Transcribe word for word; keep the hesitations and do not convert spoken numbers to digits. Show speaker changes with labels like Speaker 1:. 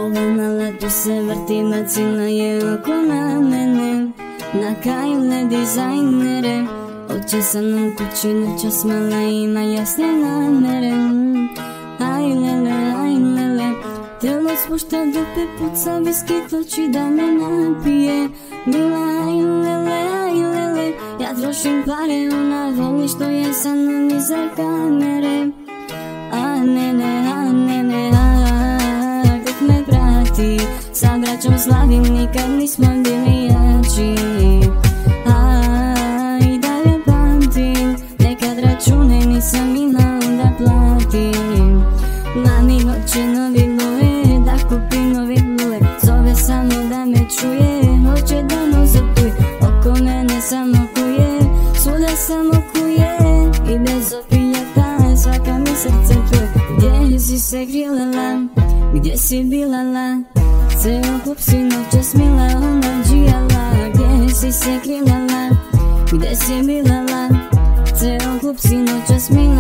Speaker 1: Ova na letu se vrti, bacila je oko na mene. Na kajle dizajnere, hoće sa mnom kući, noćas mala ima jasne namere. Aj lele, aj lele, telo spušta dupe, puca viski, toči da me napije. Bila aj lele, aj lele, ja trošim pare, ona voli što je sa mnom iza kamere. A ne ne, a ne ne, a kako me prati, sa braćom slavim, nikad nismo bili jači. A i dalje pamtim, nekad račune nisam imao da platim. Mami hoće novi blue, da kupi novi blue, zove samo da me čuje, hoće da nozopuje, oko mene samo kuje, svuda samo kuje, i bez opijata svaka mi srce čuje. Gdje si se grijala, gdje si bilala, ceo klub si noćas mila omađijala. Gdje si se grijala, gdje si bilala, ceo klub si noćas mila